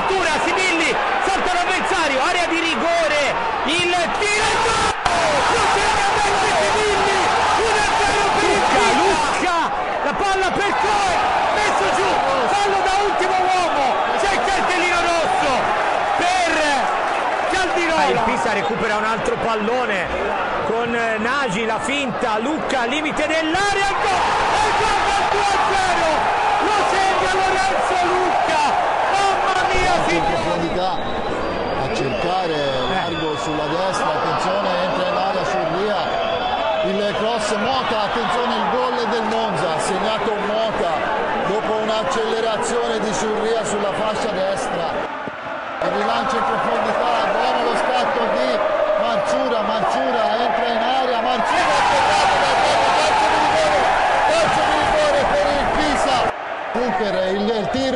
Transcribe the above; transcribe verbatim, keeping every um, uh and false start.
addirittura Sibilli, salta l'avversario, area di rigore, il tiro, lo segna Messi Sibilli, uno a zero per il Pisa. Lucca, la palla per Coe, messo giù, fallo da ultimo uomo, c'è il cartellino rosso per Caldirola. Il Pisa recupera un altro pallone con Nagy, la finta, Lucca, limite dell'area, il gol, il gol del due a zero, lo segna Lorenzo Lucca, mamma mia profondità a cercare largo sulla destra, attenzione, entra in area Surria, il cross Mota, attenzione il gol del Monza, ha segnato Mota dopo un'accelerazione di Surria sulla fascia destra, il rilancio in profondità, buono lo scatto di Marciura, Marciura entra in area, Marciura afferrato dal calcio di rigore, calcio di rigore per il Pisa. Cooper, il tiro